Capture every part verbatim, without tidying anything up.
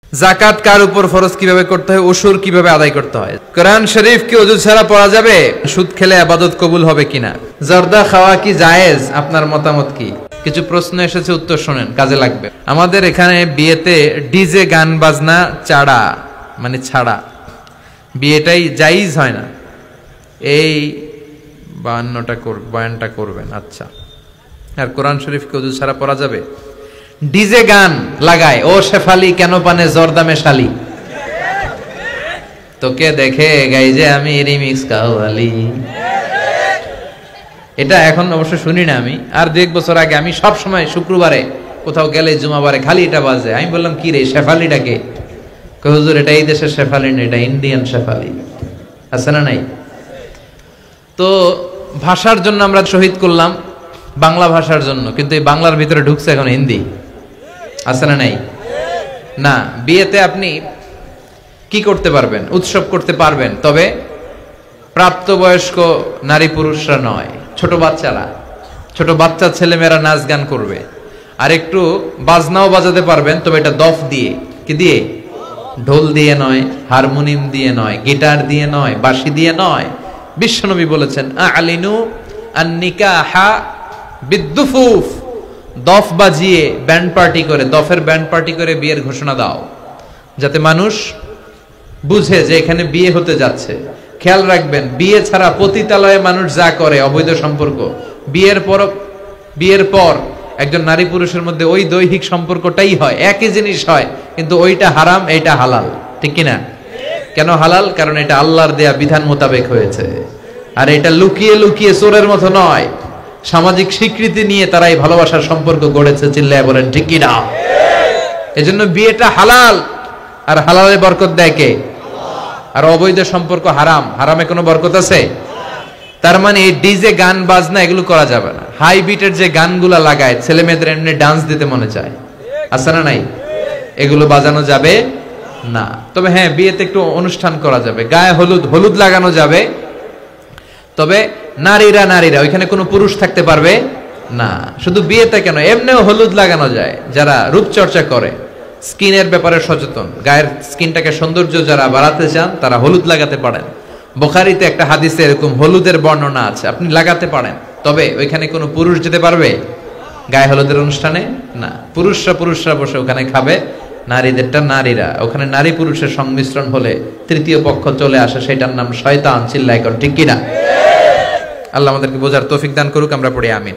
যাকাত কার উপর ফরজ, কিভাবে করতে হয়, উশুর কিভাবে আদায় করতে হয়, কোরআন শরীফ কি ওযু ছাড়া পড়া যাবে, সুদ খেলে ইবাদত কবুল হবে কিনা, জর্দা খাওয়া কি জায়েজ, আপনার মতামত কি? কিছু প্রশ্ন এসেছে, উত্তর শুনেন, কাজে লাগবে। আমাদের এখানে বিয়েতে ডিজে গান বাজনা চাড়া মানে ছাড়া বিয়েটাই জায়েজ হয় না। এই বায়ান্নটা করবেন, বয়ানটা করবেন। আচ্ছা, আর কোরআন শরীফ কি ওযু ছাড়া পড়া যাবে? ডিজে গান লাগায়, ও শেফালি কেন পানে জর্দা মেশালি, তোকে দেখে গাই যে আমি রিমিক্স কাওয়ালি। এটা এখন অবশ্য শুনি না আমি, আর দু এক বছর আগে আমি সব সময় শুক্রবারে কোথাও গেলে জুমাবারে খালি এটা বাজে। আমি বললাম কি রে শেফালিটাকে? কই হুজুর এটা এই দেশের শেফালি না, এটা ইন্ডিয়ান শেফালি। আছে না নাই? তো ভাষার জন্য আমরা শহীদ করলাম, বাংলা ভাষার জন্য, কিন্তু এই বাংলার ভিতরে ঢুকছে এখন হিন্দি। আছে না নাই? না, বিয়েতে আপনি কি করতে পারবেন? উৎসব করতে পারবেন, তবে প্রাপ্তবয়স্ক নারী পুরুষরা নয়, ছোট বাচ্চারা, ছোট বাচ্চা ছেলেমেয়েরা নাচ গান করবে। আর একটু বাজনাও বাজাতে পারবেন, তবে এটা দফ দিয়ে, কি দিয়ে? ঢোল দিয়ে নয়, হারমোনিয়াম দিয়ে নয়, গিটার দিয়ে নয়, বাঁশি দিয়ে নয়। বিশ্বনবী বলেছেন আলিনু আন-নিকাহা বিদ্দুফুফ, দফ বাজিয়ে ব্যান্ড পার্টি করে, দফের ব্যান্ড পার্টি করে বিয়ের ঘোষণা দাও, যাতে মানুষ বুঝে যে এখানে বিয়ে হতে যাচ্ছে। খেয়াল রাখবেন, বিয়ে ছাড়া পতিতালয়ে মানুষ যা করে অবৈধ সম্পর্ক, বিয়ের পর বিয়ের পর একজন নারী পুরুষের মধ্যে ওই দৈহিক সম্পর্কটাই হয়, একই জিনিস হয়, কিন্তু ওইটা হারাম, এইটা হালাল। ঠিক কিনা? কেন হালাল? কারণ এটা আল্লাহর দেয়া বিধান মোতাবেক হয়েছে। আর এটা লুকিয়ে লুকিয়ে চোরের মতো নয়, সামাজিক স্বীকৃতি নিয়ে তারা এই ভালোবাসার সম্পর্ক গড়েছে। চিল্লায় বলেন ঠিক কিনা? এজন্য বিয়েটা হালাল, আর হালালে বরকত দেয় কে? আর অবৈধ সম্পর্ক হারাম, হারামে কোনো বরকত আছে? তার মানে এই ডিজে গান বাজনা এগুলো করা যাবে না। হাই বিটের যে গানগুলা লাগায় ছেলে মেয়েদের এমনি ডান্স দিতে মনে চায়, আছে না নাই? এগুলো বাজানো যাবে না। তবে হ্যাঁ, বিয়েতে একটু অনুষ্ঠান করা যাবে, গায়ে হলুদ হলুদ লাগানো যাবে, তবে নারীরা নারীরা ওইখানে কোনো পুরুষ থাকতে পারবে না। শুধু বিয়েতে কেন, এমনিও হলুদ লাগানো যায়। যারা রূপচর্চা করে, স্কিনের ব্যাপারে সচেতন, গায়ের স্কিনটাকে সৌন্দর্য যারা বাড়াতে চান, তারা হলুদ লাগাতে পারেন। বুখারীতে একটা হাদিসে এরকম হলুদের বর্ণনা আছে, আপনি লাগাতে পারেন। তবে ওইখানে কোনো পুরুষ যেতে পারবে গায়ে হলুদের অনুষ্ঠানে? না, পুরুষরা পুরুষরা বসে ওখানে খাবে, নারীদেরটা নারীরা। ওখানে নারী পুরুষের সংমিশ্রণ হলে তৃতীয় পক্ষ চলে আসে, সেটার নাম শয়তান। চিল্লায় কর ঠিক কিনা? আল্লাহ আমাদেরকে বোঝার তৌফিক দান করুক, আমরা পড়ি আমিন।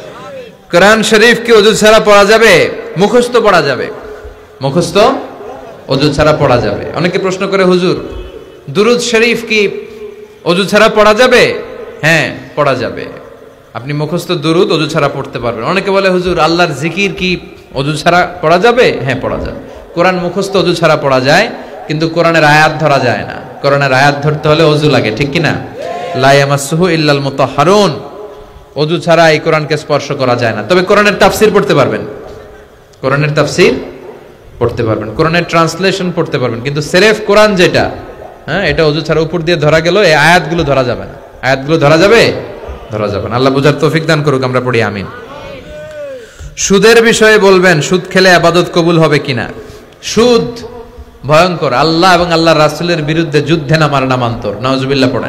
কোরআন শরীফ কি ওযু ছাড়া পড়া যাবে? মুখস্থ পড়া যাবে, মুখস্থ ওযু ছাড়া পড়া যাবে। অনেকে প্রশ্ন করে হুজুর দুরুদ শরীফ কি ওযু ছাড়া পড়া যাবে? হ্যাঁ, পড়া যাবে। আপনি মুখস্থ দুরুদ ওযু ছাড়া পড়তে পারবেন। অনেকে বলে হুজুর আল্লাহর জিকির কি ওযু ছাড়া পড়া যাবে? হ্যাঁ, পড়া যাবে। কোরআন মুখস্থ ওযু ছাড়া পড়া যায়, কিন্তু কোরআনের আয়াত ধরা যায় না। কোরআনের আয়াত ধরতে হলে ওযু লাগে, ঠিক কিনা? লা ইয়ামাসসুহু ইল্লাল মুতাহহারুন, ওযু ছাড়া এই কোরআনকে স্পর্শ করা যায় না। তবে কোরআনের তাফসীর পড়তে পারবেন, কোরআনের তাফসীর পড়তে পারবেন, কোরআনের ট্রান্সলেশন পড়তে পারবেন, কিন্তু সেরেফ কোরআন যেটা, হ্যাঁ, এটা ওযু ছাড়া উপর দিয়ে ধরা গেল, এই আয়াতগুলো ধরা যাবে না। আয়াতগুলো ধরা যাবে? ধরা যাবে না। আল্লাহ বুঝার তৌফিক দান করুক, আমরা পড়ি আমিন। সুদের বিষয়ে বলবেন, সুদ খেলে ইবাদত কবুল হবে কিনা? সুদ ভয়ঙ্কর, আল্লাহ এবং আল্লাহর রাসূলের বিরুদ্ধে যুদ্ধে নামার নামান্তর। নাউজুবিল্লাহ পড়েন।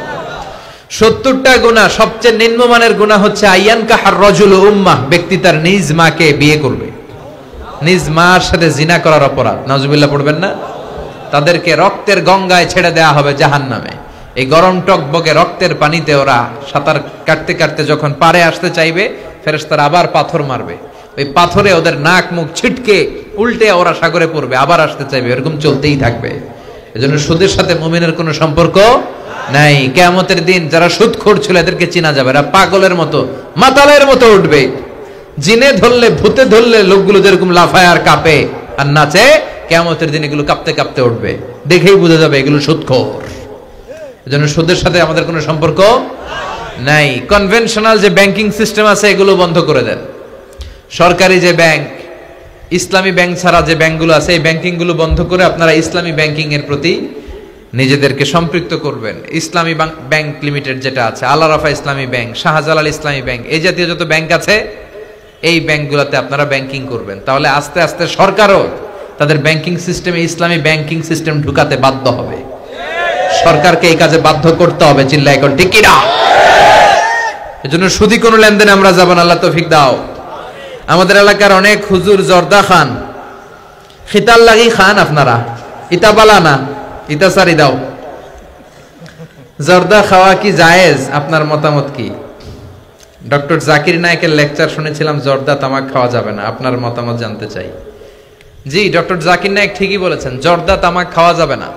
সত্তরটা গুনাহ, সবচেয়ে নিম্নমানের গুনাহ হচ্ছে আইয়ান কাহার রাজুলু উম্মাহ, ব্যক্তি তার নিজ মাকে বিয়ে করবে, নিজ মার সাথে জিনা করার অপরাধ। নাউজুবিল্লাহ পড়বেন না? তাদেরকে রক্তের গঙ্গায় ছেড়ে দেয়া হবে জাহান্নামে। এই গরম টকবকে রক্তের পানিতে ওরা সাঁতার কাটতে কাটতে যখন পারে আসতে চাইবে, ফেরেশতারা আবার পাথর মারবে, ওই পাথরে ওদের নাক মুখ ছিটকে উল্টে ওরা সাগরে পড়বে, আবার আসতে চাইবে, এরকম চলতেই থাকবে। এজন্য সুদের সাথে মুমিনের কোনো সম্পর্ক নাই। কিয়ামতের দিন যারা সুদখোর ছিল এদেরকে চেনা যাবে, এরা পাগলের মতো মাতালের মতো উঠবে। জিনে ধরলে, ভূতে ধরলে লোকগুলো যেরকম লাফায় আর কাঁপে আর নাচে, কিয়ামতের দিন এগুলো কাঁপতে কাঁপতে উঠবে, দেখেই বোঝা যাবে এগুলো সুদখোর। এজন্য সুদের সাথে আমাদের কোনো সম্পর্ক নাই। কনভেনশনাল যে ব্যাংকিং সিস্টেম আছে এগুলো বন্ধ করে দেন। সরকারি যে ব্যাংক, ইসলামী ব্যাংক ছাড়া যে ব্যাংকগুলো আছে, এই ব্যাংকিং গুলো বন্ধ করে আপনারা ইসলামী ব্যাংকিং এর প্রতি নিজেদেরকে সম্পৃক্ত করবেন। ইসলামী ব্যাংক লিমিটেড যেটা আছে, আল আরাফা ইসলামী ব্যাংক, শাহজালাল ইসলামী ব্যাংক, এই জাতীয় যত ব্যাংক আছে এই ব্যাংকগুলোতে আপনারা ব্যাংকিং করবেন। তাহলে আস্তে আস্তে সরকারও তাদের ব্যাংকিং সিস্টেমে ইসলামী ব্যাংকিং সিস্টেম ঢুকাতে বাধ্য হবে। সরকারকে এই কাজে বাধ্য করতে হবে। চিল্লায় এখন ঠিক কিনা? এজন্য সুদি কোনো লেনদেনে আমরা যাব না। আল্লাহ তৌফিক দাও। আমাদের এলাকার অনেক হুজুর জর্দা খান, খিতাল লাগি খান। আপনারা ইতা বালা না, ইতা সারি দাও। জর্দা খাওয়া কি জায়েজ? আপনার মতামত কি? ডক্টর জাকির নায়েকের লেকচার শুনেছিলাম জর্দা তামাক খাওয়া যাবে না। আপনার মতামত জানতে চাই। জি, ডক্টর জাকির নায়েক ঠিকই বলেছেন, জর্দা তামাক খাওয়া যাবে না।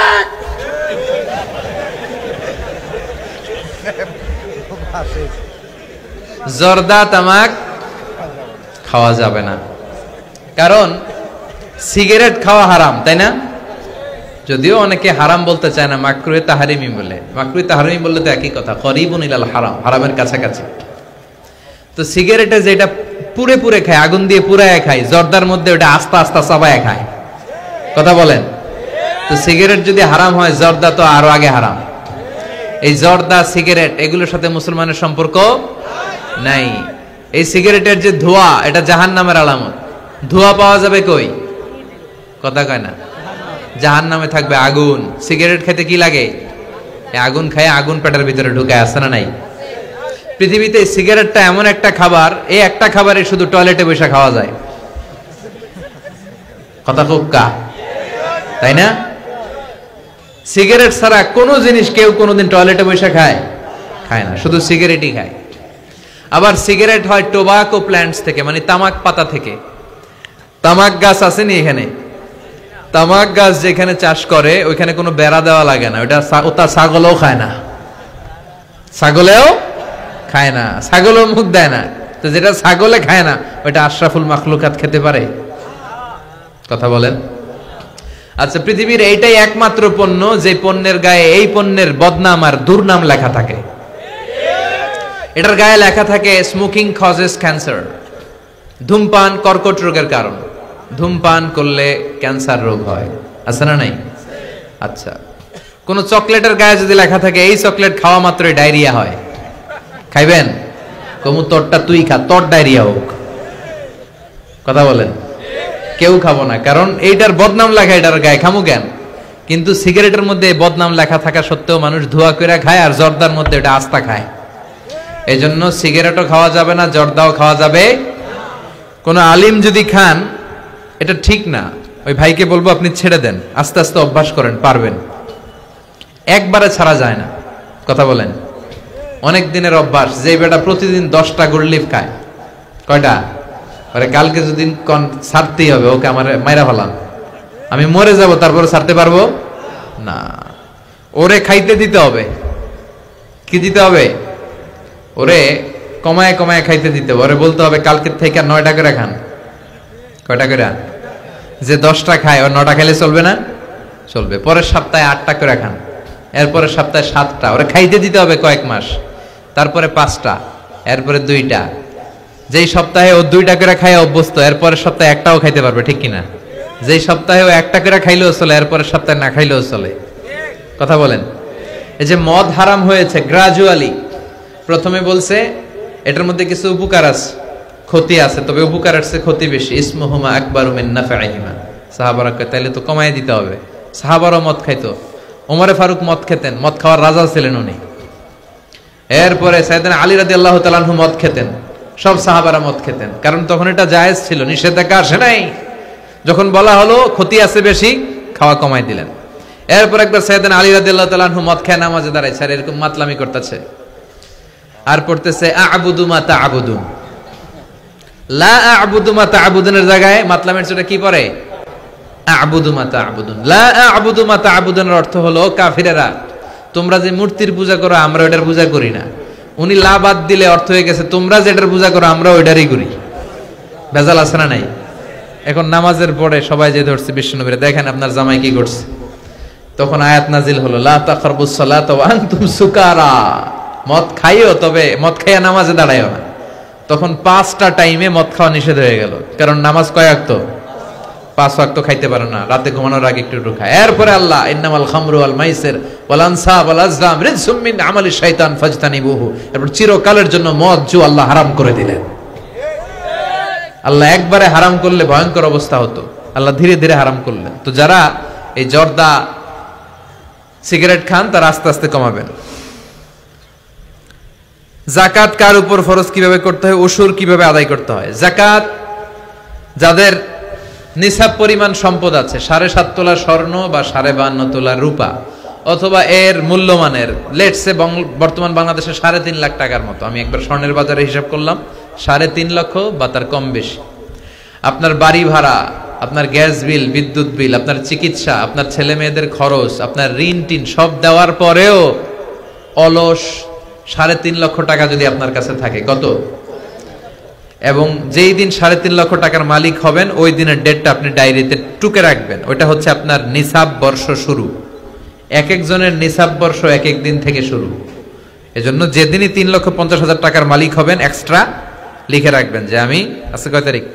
জর্দা তামাক খাওয়া যাবে না, কারণ সিগারেট খাওয়া হারাম, তাই না? যদিও অনেকে হারাম বলতে চায় না, মাকরুহে তাহরিমি বলে। মাকরুহে তাহরিমি বললে তো একই কথা, করিবুন ইলাল হারাম, হারামের কাছাকাছি। তো সিগারেটে যেটা পুরে পুরে খায়, আগুন দিয়ে পুরায় খায়, জর্দার মধ্যে ওটা আস্তে আস্তে চাবায় খায়। কথা বলেন। তো সিগারেট যদি হারাম হয়, জর্দা তো আরো আগে হারাম। এই জর্দা, সিগারেট এগুলোর সাথে মুসলমানের সম্পর্ক নাই। এই সিগারেটের যে ধোঁয়া, এটা জাহান্নামের আলামত। ধোঁয়া পাওয়া যাবে কই? কথা কয় না। জাহান্নামে থাকবে আগুন। সিগারেট খেতে কি লাগে? আগুন খায়, আগুন পেটের ভিতরে ঢুকে। আসে না নাই? পৃথিবীতে সিগারেটটা এমন একটা খাবার, এই একটা খাবারে শুধু টয়লেটে বসে খাওয়া যায়। কথা খুব কা, তাই না? সিগারেট ছাড়া কোনো জিনিস কেউ কোনোদিন টয়লেটে বসে খায়? খায় না, শুধু সিগারেটই খায়। আবার সিগারেট হয় টোবাকো প্ল্যান্টস থেকে, মানে তামাক পাতা থেকে। তামাক গাছ আসেনি এখানে? তামাক গাছ যেখানে চাষ করে ওইখানে কোনো বেড়া দেওয়া লাগে না। ওটা ওটা ছাগলও খায় না, ছাগলেও খায় না, ছাগলও মুখ দেয় না। তো যেটা ছাগলে খায় না, ওইটা আশরাফুল মাখলুকাত খেতে পারে? কথা বলেন। আচ্ছা, পৃথিবীর এইটাই একমাত্র পণ্য যে পণ্যের গায়ে এই পণ্যের বদনাম আর দুর্নাম লেখা থাকে। এটার গায়ে লেখা থাকে স্মোকিং কজেস ক্যান্সার, ধূমপান কর্কট রোগের কারণ, ধূমপান করলে ক্যান্সার রোগ হয়। আছে না নাই? আচ্ছা, কোন চকলেটের গায়ে যদি লেখা থাকে এই চকলেট খাওয়া মাত্রই ডায়রিয়া হয়, খাইবেন? কমু তোরটা তুই খা, তোর ডায়রিয়া হোক। কথা বলেন। কেউ খাবো না, কারণ এইটার বদনাম লেখা এটার গায়ে, খামু কেন? কিন্তু সিগারেটের মধ্যে বদনাম লেখা থাকা সত্ত্বেও মানুষ ধোয়া করে খায়, আর জর্দার মধ্যে এটা আস্তা খায়। এই জন্য সিগারেটও খাওয়া যাবে না, জর্দাও খাওয়া যাবে। কোন আলিম যদি খান, এটা ঠিক না। ওই ভাইকে বলবো আপনি ছেড়ে দেন, আস্তে আস্তে অভ্যাস করেন, পারবেন। একবারে ছাড়া যায় না। কথা বলেন। অনেক দিনের অভ্যাস। যে বেটা প্রতিদিন দশটা গুড়লিফ খায়, কয়টা? আরে কালকে যদি ছাড়তেই হবে, ওকে আমার মাইরা ফেলাম, আমি মরে যাব, তারপরে ছাড়তে পারবো না। ওরে খাইতে দিতে হবে। কি দিতে হবে? ওরে কমায় কমায় খাইতে দিতে হবে। ওরে বলতে হবে কালকে থেকে নয়টা করে খান। কয়টা করে? যে দশটা খায় ও নটা খেলে চলবে না? চলবে। পরের সপ্তাহে আটটা করে খান, এরপরের সপ্তাহে সাতটা। ওরে খাইতে দিতে হবে কয়েক মাস, তারপরে পাঁচটা, এরপরে দুইটা। যেই সপ্তাহে ও দুইটা করে খায় অভ্যস্ত, এরপরের সপ্তাহে একটাও খাইতে পারবে, ঠিক কিনা? যেই সপ্তাহে ও একটা করে খাইলেও চলে, এরপরের সপ্তাহে না খাইলেও চলে। কথা বলেন। এই যে মদ হারাম হয়েছে গ্রাজুয়ালি, প্রথমে বলছে এটার মধ্যে কিছু উপকার আছে, ক্ষতি আছে, তবে উপকারের চেয়ে ক্ষতি বেশি। ইসমুহুমা আকবারু মিন নাফআইহিমা। সাহাবারা কয় তাইলে তো কমায় দিতে হবে। সাহাবারও মদ খাইতো, ওমরে ফারুক মদ খেতেন, মদ খাওয়ার রাজা ছিলেন উনি। এরপরে সাইয়েদনা আলী রাদিয়াল্লাহু তাআলা আনহু মদ খেতেন, সব সাহাবারা মদ খেতেন, কারণ তখন এটা জায়েজ ছিল, নিষেধাজ্ঞা আসে নাই। যখন বলা হলো ক্ষতি আছে বেশি, খাওয়া কমাই দিলেন। এরপর একবার সাইয়েদনা আলী রাদিয়াল্লাহু তাআলা আনহু মদ খেয়ে নামাজে দাঁড়াইছে, আর এরকম মাতলামি করতেছে, আর পড়তেছে আ'বুদু মা তা'বুদুন। লা আ'বুদু মা তা'বুদুনের জায়গায় মাতলামের ছোট কি পড়ে? আ'বুদু মা তা'বুদুন। লা আ'বুদু মা তা'বুদুনের অর্থ হলো কাফিরেরা, তোমরা যে মূর্তির পূজা করো আমরা ওটার পূজা করি না। উনি লা বাদ দিলে অর্থ হয়ে গেছে তোমরা যেটার পূজা করো আমরা ওইটারই করি। ভেজাল আছে না নাই? এখন নামাজের পরে সবাই যে ধরছে বিশ্বনবীরা, দেখেন আপনার জামাই কি করছে। তখন আয়াত নাজিল হলো লা তাকরাবুস সালাতা ওয়া আনতুম সুকারা। মদ খাইও, তবে মদ খাইয়া নামাজে দাঁড়াইও না। তখন পাঁচটা টাইমে মদ খাওয়া নিষেধ হয়ে গেল, কারণ নামাজ কয় ওয়াক্ত? পাঁচ ওয়াক্ত খাইতে পারে না, রাতে ঘুমানোর আগে একটু একটু খায়। এরপরে আল্লাহ ইন্নামাল খামরু ওয়াল মাইসির ওয়াল আনসাব ওয়াল আজলাম রিজসুম মিন আমালি শাইতান ফাজতানিবুহু। এরপর চিরকালের জন্য মদ জু আল্লাহ হারাম করে দিলেন। আল্লাহ একবারে হারাম করলে ভয়ঙ্কর অবস্থা হতো। আল্লাহ ধীরে ধীরে হারাম করলেন। তো যারা এই জর্দা সিগারেট খান তারা আস্তে আস্তে কমাবেন। জাকাত কার উপর ফরজ, কিভাবে করতে হয়, উশুর কিভাবে আদায় করতে হয়। জাকাত যাদের নিসাব পরিমাণ সম্পদ আছে, সাড়ে সাত তোলা স্বর্ণ বা সাড়ে বান্ন তোলা রূপা অথবা এর মূল্যমানের লেটসে বর্তমান বাংলাদেশে সাড়ে তিন লাখ টাকার মতো, আমি একবার স্বর্ণের বাজারে হিসাব করলাম সাড়ে তিন লক্ষ বা তার কম বেশি। আপনার বাড়ি ভাড়া, আপনার গ্যাস বিল, বিদ্যুৎ বিল, আপনার চিকিৎসা, আপনার ছেলে মেয়েদের খরচ, আপনার ঋণ টিন সব দেওয়ার পরেও অলস সাড়ে তিন লক্ষ টাকা যদি আপনার কাছে থাকে, কত? এবং যেই দিন সাড়ে তিন লক্ষ টাকার মালিক হবেন ওই দিনের ডেটটা আপনি ডায়েরিতে টুকে রাখবেন। ওইটা হচ্ছে আপনার নিসাব বর্ষ শুরু। এক একজনের নিসাব বর্ষ এক এক দিন থেকে শুরু। এজন্য যেদিনই তিন লক্ষ পঞ্চাশ হাজার টাকার মালিক হবেন এক্সট্রা লিখে রাখবেন যে আমি আজকে কয় তারিখ,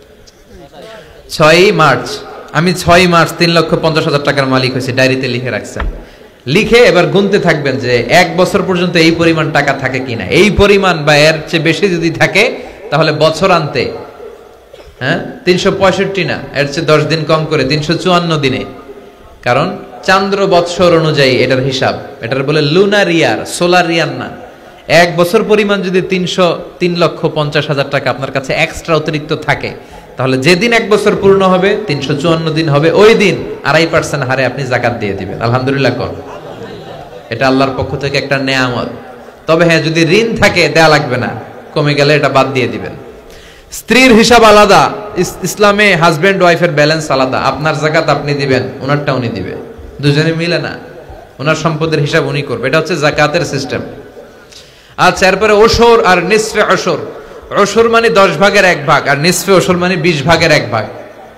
ছয়ই মার্চ, আমি ছয় মার্চ তিন লক্ষ পঞ্চাশ হাজার টাকার মালিক হয়েছে, ডায়েরিতে লিখে রাখছেন। লিখে এবার গুনতে থাকবেন যে এক বছর পর্যন্ত এই পরিমাণ টাকা থাকে কিনা। এই পরিমাণ বা এর চেয়ে বেশি যদি থাকে তাহলে বছর আনতে হ্যাঁ তিনশো পঁয়ষট্টি না, এর চেয়ে দশ দিন কম করে তিনশো চুয়ান্ন দিনে, কারণ চান্দ্র বৎসর অনুযায়ী এটার হিসাব, এটার বলে লুনার ইয়ার, সোলার ইয়ার না। এক বছর পরিমাণ যদি তিনশো তিন লক্ষ পঞ্চাশ হাজার টাকা আপনার কাছে এক্সট্রা অতিরিক্ত থাকে তাহলে যেদিন এক বছর পূর্ণ হবে তিনশো চুয়ান্ন দিন হবে, ওই দিন আড়াই পার্সেন্ট হারে আপনি জাকাত দিয়ে দিবেন। আলহামদুলিল্লাহ কর, এটা আল্লাহর পক্ষ থেকে একটা নেয়ামত। তবে হ্যাঁ, যদি ঋণ থাকে দেয়া লাগবে না, কমে গেলে এটা বাদ দিয়ে দিবেন। স্ত্রীর হিসাব আলাদা, ইসলামে হাজবেন্ড ওয়াইফের ব্যালেন্স আলাদা। আপনার জাকাত আপনি দিবেন, ওনারটা উনি দিবে, দুজনে মিলে না, ওনার সম্পদের হিসাব উনি করবে। এটা হচ্ছে জাকাতের সিস্টেম। আচ্ছা, এরপরে ওশর আর নিসফে ওশর। ওশর মানে দশ ভাগের এক ভাগ, আর নিসফে ওশর মানে বিশ ভাগের এক ভাগ।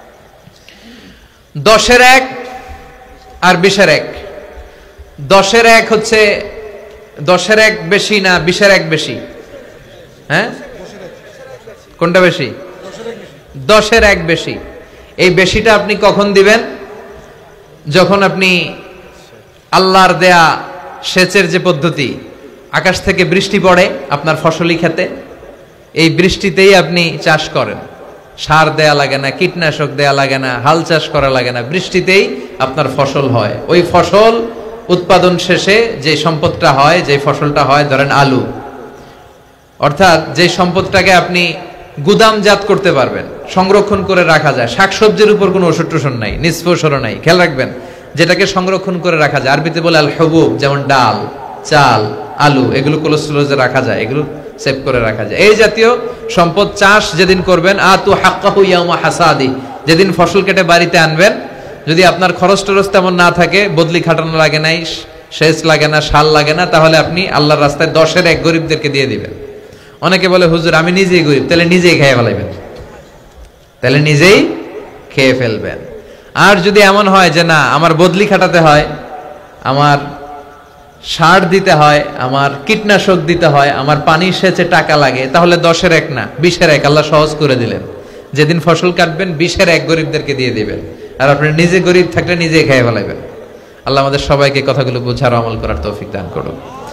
দশের এক আর বিশের এক। দশের এক হচ্ছে, দশের এক বেশি না বিশের এক বেশি? হ্যাঁ, কোনটা বেশি? দশের এক বেশি। এই বেশিটা আপনি কখন দিবেন? যখন আপনি আল্লাহর দেয়া সেচের যে পদ্ধতি, আকাশ থেকে বৃষ্টি পড়ে আপনার ফসলি খেতে, এই বৃষ্টিতেই আপনি চাষ করেন, সার দেয়া লাগে না, কীটনাশক দেয়া লাগে না, হাল চাষ করা লাগে না, বৃষ্টিতেই আপনার ফসল হয়। ওই ফসল উৎপাদন শেষে যে সম্পদটা হয়, যে ফসলটা হয়, ধরেন আলু, অর্থাৎ যে সম্পদটাকে আপনি গুদামজাত করতে পারবেন, সংরক্ষণ করে রাখা যায়। শাকসবজির উপর কোনো ওষুধ টোষণ নাই, নিসফ ওশরও নাই। খেয়াল রাখবেন, যেটাকে সংরক্ষণ করে রাখা যায়, আরবিতে বলে আল হুবুব, যেমন ডাল, চাল, আলু, এগুলো কোল্ড স্টোরেজে রাখা যায়, এগুলো সেভ করে রাখা যায়। এই জাতীয় সম্পদ চাষ যেদিন করবেন, আতু হাক্কাহু ইয়াউমা হাসাদি, যেদিন ফসল কেটে বাড়িতে আনবেন, যদি আপনার খরচ টরচ তেমন না থাকে, বদলি খাটানো লাগে নাই, সেচ লাগে না, সার লাগে না, তাহলে আপনি আল্লাহর রাস্তায় দশের এক গরিবদেরকে দিয়ে দিবেন। অনেকে বলে হুজুর আমি নিজেই গরিব, তাহলে নিজেই খেয়ে ফেলাইবেন, তাহলে নিজেই খেয়ে ফেলবেন। আর যদি এমন হয় যে না, আমার বদলি খাটাতে হয়, আমার সার দিতে হয়, আমার কীটনাশক দিতে হয়, আমার পানি সেচে টাকা লাগে, তাহলে দশের এক না বিশের এক আল্লাহ সহজ করে দিলেন। যেদিন ফসল কাটবেন বিশের এক গরিবদেরকে দিয়ে দিবেন, আর আপনি নিজে গরিব থাকলে নিজেই খেয়ে ফেলাইবেন। আল্লাহ আমাদের সবাইকে কথাগুলো বোঝার আমল করার তৌফিক দান করুন।